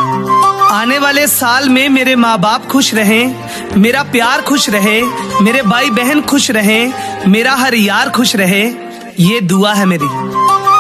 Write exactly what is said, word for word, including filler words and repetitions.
आने वाले साल में मेरे माँ बाप खुश रहें, मेरा प्यार खुश रहे, मेरे भाई बहन खुश रहें, मेरा हर यार खुश रहे, ये दुआ है मेरी।